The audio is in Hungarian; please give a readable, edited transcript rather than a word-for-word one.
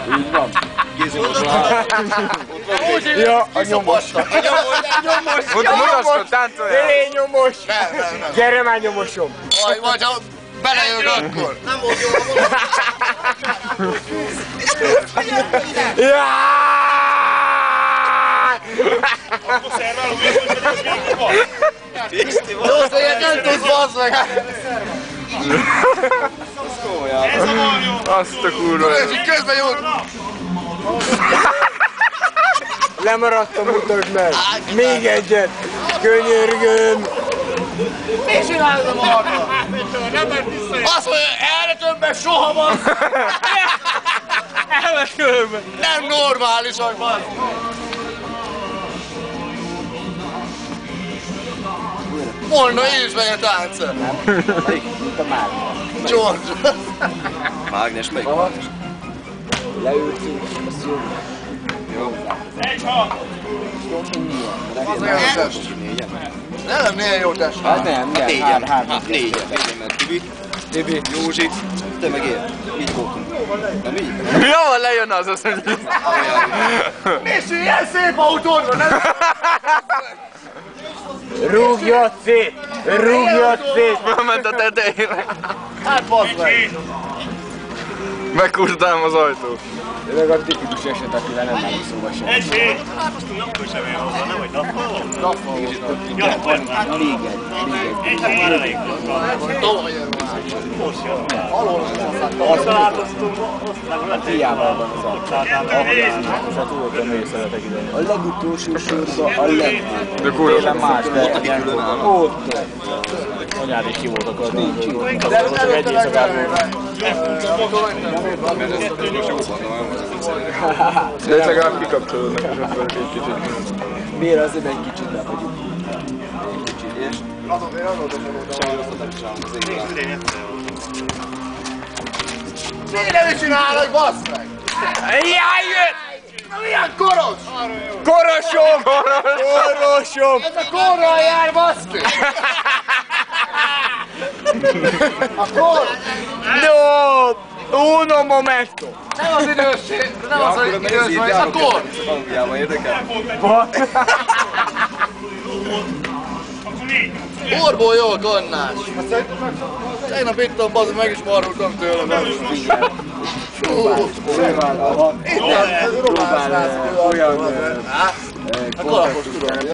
Úgy van. Ja, a nyomos. Mutasd, táncoljál! Lé, nyomos! Nem. Gyere már, nyomosom! Vagy ha belejövök akkor. Nem volt jó. Akkor szervál, hogy Jó, szóval nem tudsz, bazd meg! ez a marjó! Azt a kurva! Közben jut! Lemaradtam, mutasd meg! Még egyet! Könyörgöm! Mi csinálod a marra? Nem mert visszajön! Azt mondja, erre többet soha van! Elvett körbe! Nem normálisak, bazd! Mondna, én is megyek táncol! Mint a Mágnes. George! Mágnes melyik? Leültünk, azt jó. 1-6! Az olyan test! Nem, milyen jó test! Hát nem, Négyen, három. négyen, mert Tibi, Józsi, te meg én. Így voltunk. Nem így? Jó, lejön az, hogy... Misi, ilyen szép autód van, nem? Rúgjad szét! Rúgjad szét! Felment a tetejére. Hát bazd meg! Megkúrtám az ajtót. Ez meg a tipikus eset, akivel nem állunk szóba sem. 1-7! Hát azt napkor sem ér hozzá, nem vagy nappal volt? Nappal volt. Ja, akkor már. Még egy. Egy már elég volt. Tavaly jön. Most jön. Alól Azt találkoztunk, Hiába van az és hát úgy én szeretek ide. A legutolsó sorban a legutolsó. De kurva Tényleg más, de külön áll. ott. Anyád is ki volt akarni. De csak egy éjszakában. De ez legalább kikapcsolódnak és akkor egy kicsit. Miért azért egy kicsit le vagyunk? Egy kicsit, és semmi rosszat nem csinálunk az égben. Mire mit csinálok, bassz meg? Jaj, jött! Milyen koros? Korosom! Korosom! Ez a korral jár, baszki! A kor! No! Uno momento! Nem az idősség, nem az, hogy idős vagy, ez a kor! Angliában érdekel? Korból jó a kannás! Tegnap ittam, bazd meg is marultam tőle. Próbál olyan... A kalapos tudom.